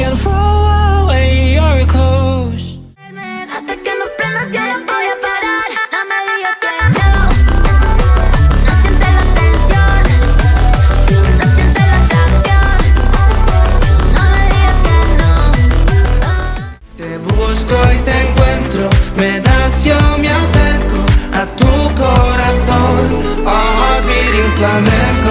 can throw away your clothes. Hasta que no prendas yo no voy a parar. No me digas que no. No sientes la tensión. No sientes la atracción. No me digas que no. Te busco y te encuentro. Me das, yo me acerco a tu corazón. Our hearts beating flamenco.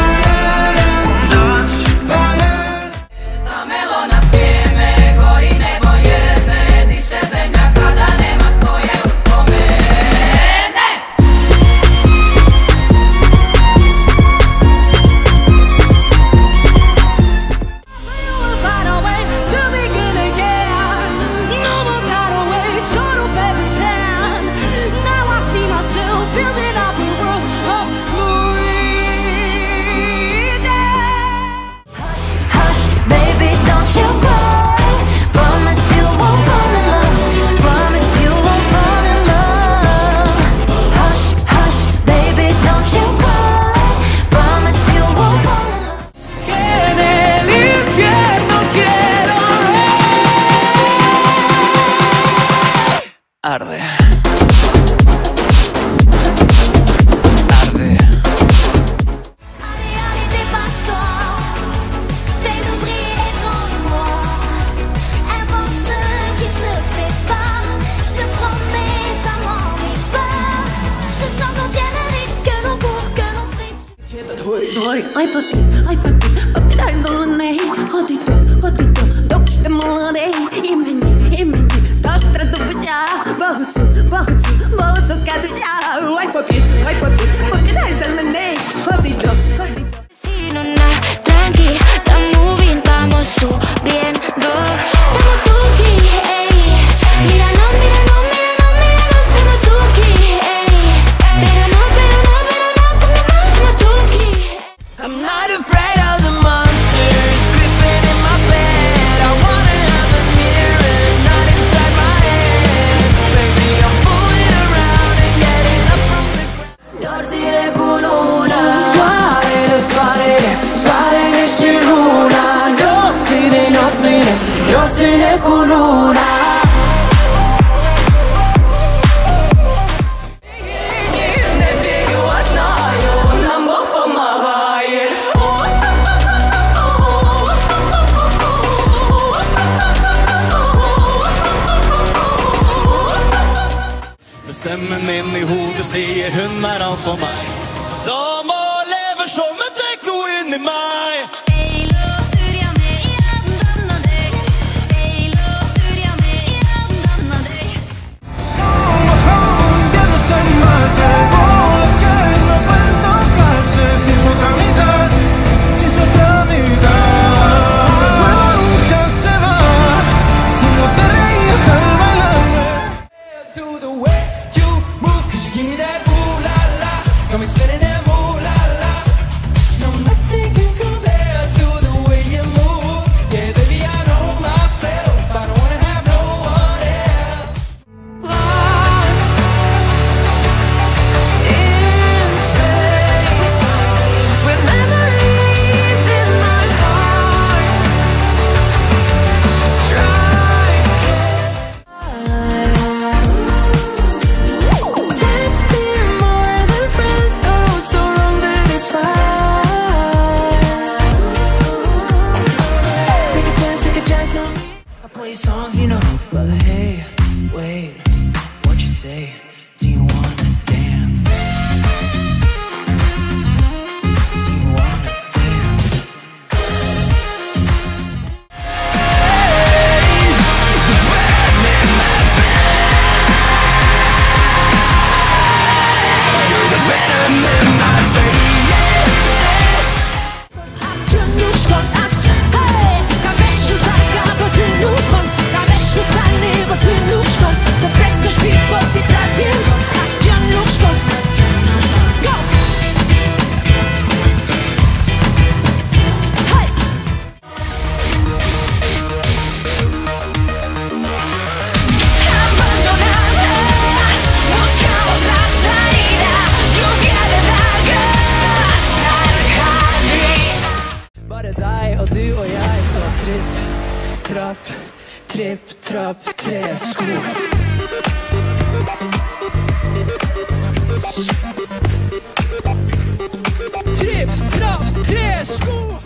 Arde. Ai papi, papi 달도네 어디도 녹시대 몰래 이민이 더스트라도 부자 먹었어 가두자 Ai papi, papi 달살라네 어디도 Si no na, tranqui, estamos moving, vamos subiendo. Estamos tuki, ey. Míranos, estamos tuki, ey. Pero no, con mi mano tuki. I'm not afraid of the monsters creeping in my bed. I wanna have a mirror, not inside my head. Baby, I'm fooling around and getting up from the ground. Yortire kuluna. Suarele shiruna. Yortire kuluna. Stemmen inn i hodet sier hun alt for meg. Da må leve som et ekko inni meg. Songs, you know, but hey, wait, what you say? Do you wanna dance? Do you wanna dance? You're the venom in my veins. Tá veš, que sai, ne bo ti luškom, da presneš mi poti pravi. trapp, tripp, trapp, tresko. Tripp, trapp, tresko.